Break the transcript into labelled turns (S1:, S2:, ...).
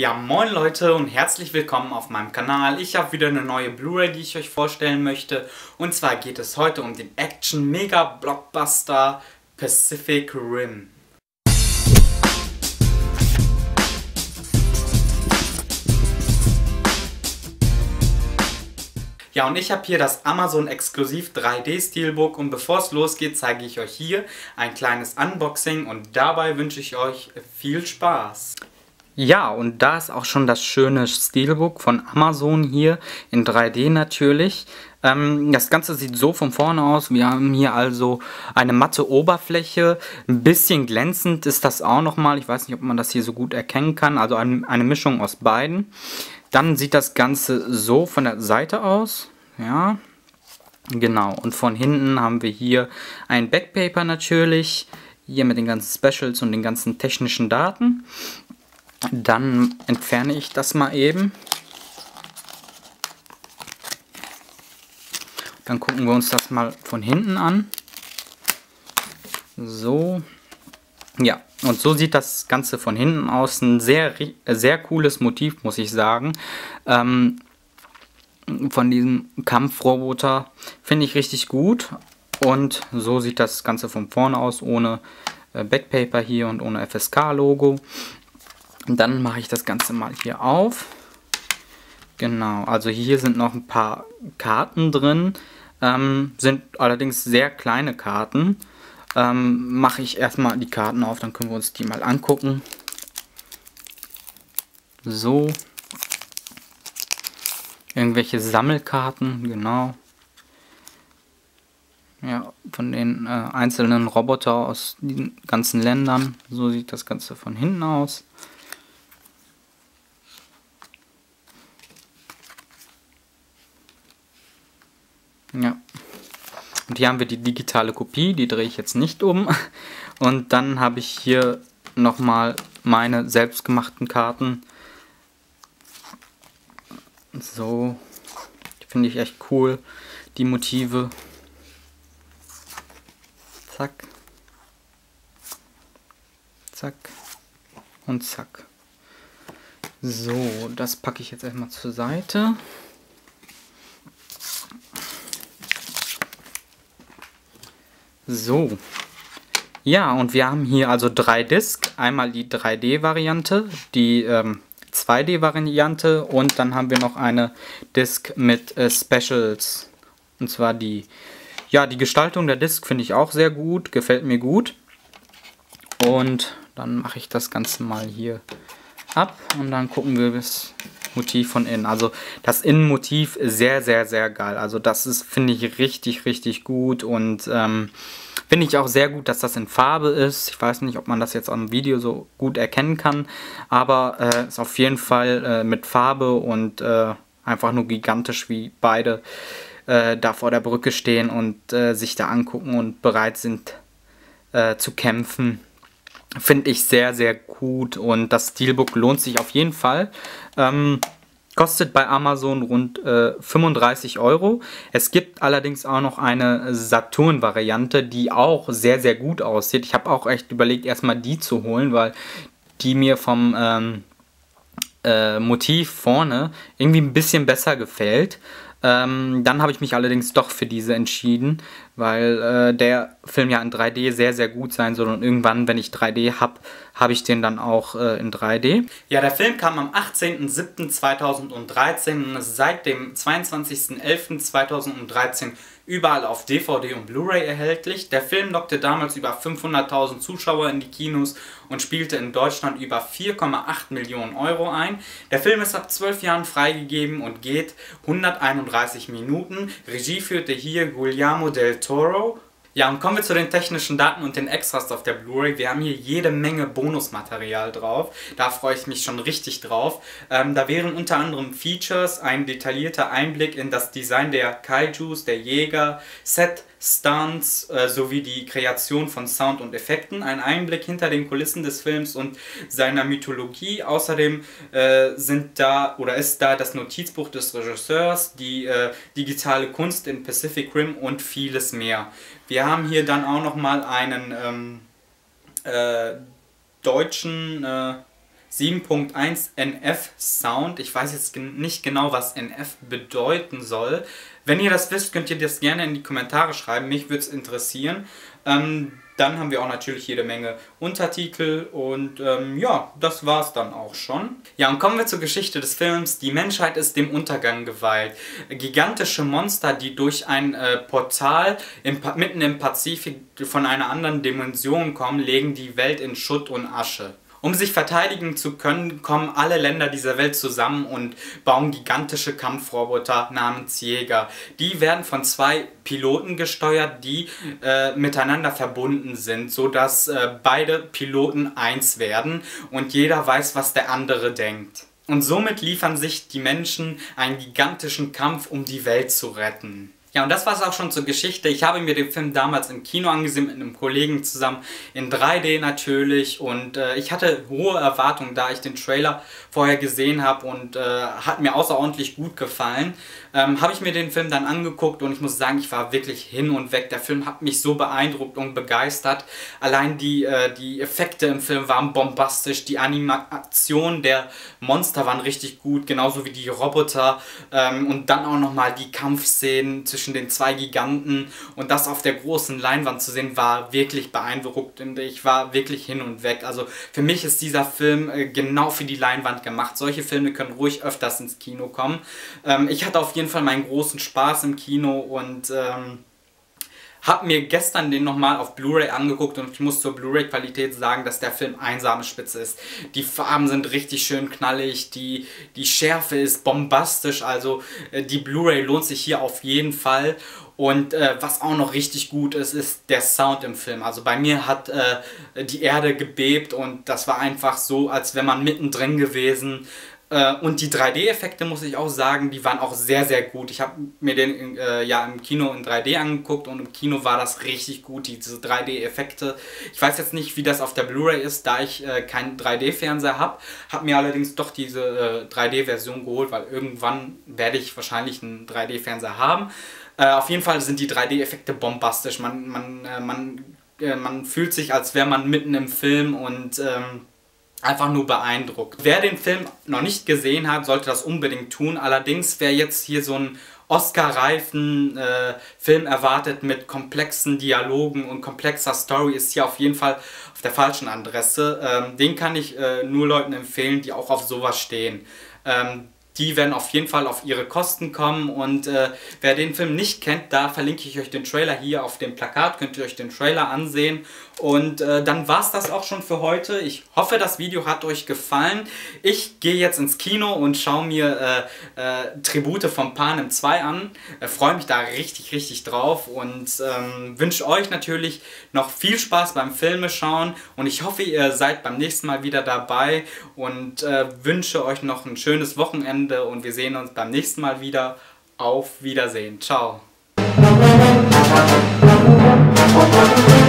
S1: Ja, moin Leute und herzlich willkommen auf meinem Kanal. Ich habe wieder eine neue Blu-ray, die ich euch vorstellen möchte. Und zwar geht es heute um den Action-Mega-Blockbuster Pacific Rim. Ja, und ich habe hier das Amazon-Exklusiv 3D-Steelbook und bevor es losgeht, zeige ich euch hier ein kleines Unboxing und dabei wünsche ich euch viel Spaß. Ja, und da ist auch schon das schöne Steelbook von Amazon hier in 3D natürlich. Das Ganze sieht so von vorne aus. Wir haben hier also eine matte Oberfläche. Ein bisschen glänzend ist das auch nochmal. Ich weiß nicht, ob man das hier so gut erkennen kann. Also eine Mischung aus beiden. Dann sieht das Ganze so von der Seite aus. Ja, genau. Und von hinten haben wir hier ein Backpaper natürlich. Hier mit den ganzen Specials und den ganzen technischen Daten. Dann entferne ich das mal eben. Dann gucken wir uns das mal von hinten an. So. Ja, und so sieht das Ganze von hinten aus. Ein sehr cooles Motiv, muss ich sagen. Von diesem Kampfroboter finde ich richtig gut. Und so sieht das Ganze von vorne aus, ohne Backpaper hier und ohne FSK-Logo. Und dann mache ich das Ganze mal hier auf. Genau, also hier sind noch ein paar Karten drin. Sind allerdings sehr kleine Karten. Mache ich erstmal die Karten auf, dann können wir uns die mal angucken. So. Irgendwelche Sammelkarten, genau. Ja, von den einzelnen Robotern aus den ganzen Ländern. So sieht das Ganze von hinten aus. Ja, und hier haben wir die digitale Kopie, die drehe ich jetzt nicht um. Und dann habe ich hier nochmal meine selbstgemachten Karten. So, die finde ich echt cool, die Motive. Zack, zack und zack. So, das packe ich jetzt erstmal zur Seite. So, ja, und wir haben hier also 3 Discs, einmal die 3D-Variante, die 2D-Variante und dann haben wir noch eine Disc mit Specials. Und zwar die Gestaltung der Disc finde ich auch sehr gut, gefällt mir gut. Und dann mache ich das Ganze mal hier ab und dann gucken wir das Motiv von innen. Also das Innenmotiv ist sehr geil. Also das ist, finde ich, richtig gut und finde ich auch sehr gut, dass das in Farbe ist. Ich weiß nicht, ob man das jetzt am Video so gut erkennen kann, aber ist auf jeden Fall mit Farbe und einfach nur gigantisch, wie beide da vor der Brücke stehen und sich da angucken und bereit sind zu kämpfen. Finde ich sehr gut und das Steelbook lohnt sich auf jeden Fall. Kostet bei Amazon rund 35 €. Es gibt allerdings auch noch eine Saturn-Variante, die auch sehr gut aussieht. Ich habe auch echt überlegt, erstmal die zu holen, weil die mir vom Motiv vorne irgendwie ein bisschen besser gefällt. Dann habe ich mich allerdings doch für diese entschieden, weil der Film ja in 3D sehr gut sein soll und irgendwann, wenn ich 3D habe, habe ich den dann auch in 3D. Ja, der Film kam am 18.07.2013 und ist seit dem 22.11.2013 überall auf DVD und Blu-ray erhältlich. Der Film lockte damals über 500.000 Zuschauer in die Kinos und spielte in Deutschland über 4,8 Millionen € ein. Der Film ist ab 12 Jahren freigegeben und geht 131 Minuten. Regie führte hier Guillermo del Toro. Ja, und kommen wir zu den technischen Daten und den Extras auf der Blu-ray. Wir haben hier jede Menge Bonusmaterial drauf. Da freue ich mich schon richtig drauf. Da wären unter anderem Features, ein detaillierter Einblick in das Design der Kaijus, der Jäger, Set, Stunts sowie die Kreation von Sound und Effekten, ein Einblick hinter den Kulissen des Films und seiner Mythologie. Außerdem ist da das Notizbuch des Regisseurs, die digitale Kunst in Pacific Rim und vieles mehr. Wir haben hier dann auch nochmal einen deutschen 7.1 NF Sound. Ich weiß jetzt nicht genau, was NF bedeuten soll. Wenn ihr das wisst, könnt ihr das gerne in die Kommentare schreiben. Mich würde es interessieren. Dann haben wir auch natürlich jede Menge Untertitel und ja, das war's dann auch schon. Ja, und kommen wir zur Geschichte des Films. Die Menschheit ist dem Untergang geweiht. Gigantische Monster, die durch ein Portal mitten im Pazifik von einer anderen Dimension kommen, legen die Welt in Schutt und Asche. Um sich verteidigen zu können, kommen alle Länder dieser Welt zusammen und bauen gigantische Kampfroboter namens Jäger. Die werden von 2 Piloten gesteuert, die miteinander verbunden sind, sodass beide Piloten eins werden und jeder weiß, was der andere denkt. Und somit liefern sich die Menschen einen gigantischen Kampf, um die Welt zu retten. Ja, und das war es auch schon zur Geschichte. Ich habe mir den Film damals im Kino angesehen mit einem Kollegen zusammen, in 3D natürlich, und ich hatte hohe Erwartungen, da ich den Trailer vorher gesehen habe, und hat mir außerordentlich gut gefallen. Habe ich mir den Film dann angeguckt und ich muss sagen, ich war wirklich hin und weg. Der Film hat mich so beeindruckt und begeistert. Allein die Effekte im Film waren bombastisch, die Animation der Monster waren richtig gut, genauso wie die Roboter, und dann auch nochmal die Kampfszenen zwischen den 2 Giganten und das auf der großen Leinwand zu sehen, war wirklich beeindruckend. Ich war wirklich hin und weg. Also für mich ist dieser Film genau für die Leinwand gemacht. Solche Filme können ruhig öfters ins Kino kommen. Ich hatte auf jeden Fall meinen großen Spaß im Kino und habe mir gestern den nochmal auf Blu-ray angeguckt und ich muss zur Blu-ray-Qualität sagen, dass der Film einsame Spitze ist. Die Farben sind richtig schön knallig, die Schärfe ist bombastisch, also die Blu-ray lohnt sich hier auf jeden Fall. Und was auch noch richtig gut ist, ist der Sound im Film. Also bei mir hat die Erde gebebt und das war einfach so, als wäre man mittendrin gewesen. Und die 3D-Effekte, muss ich auch sagen, die waren auch sehr, sehr gut. Ich habe mir den ja im Kino in 3D angeguckt und im Kino war das richtig gut, diese 3D-Effekte. Ich weiß jetzt nicht, wie das auf der Blu-ray ist, da ich keinen 3D-Fernseher habe. Habe mir allerdings doch diese 3D-Version geholt, weil irgendwann werde ich wahrscheinlich einen 3D-Fernseher haben. Auf jeden Fall sind die 3D-Effekte bombastisch. Man fühlt sich, als wäre man mitten im Film und einfach nur beeindruckt. Wer den Film noch nicht gesehen hat, sollte das unbedingt tun. Allerdings, wer jetzt hier so einen Oscar-reifen Film erwartet mit komplexen Dialogen und komplexer Story, ist hier auf jeden Fall auf der falschen Adresse. Den kann ich nur Leuten empfehlen, die auch auf sowas stehen. Die werden auf jeden Fall auf ihre Kosten kommen und wer den Film nicht kennt, da verlinke ich euch den Trailer hier auf dem Plakat, könnt ihr euch den Trailer ansehen und dann war es das auch schon für heute. Ich hoffe, das Video hat euch gefallen. Ich gehe jetzt ins Kino und schaue mir Tribute von Panem 2 an, freue mich da richtig, richtig drauf und wünsche euch natürlich noch viel Spaß beim Filmeschauen und ich hoffe, ihr seid beim nächsten Mal wieder dabei und wünsche euch noch ein schönes Wochenende. Und wir sehen uns beim nächsten Mal wieder. Auf Wiedersehen. Ciao.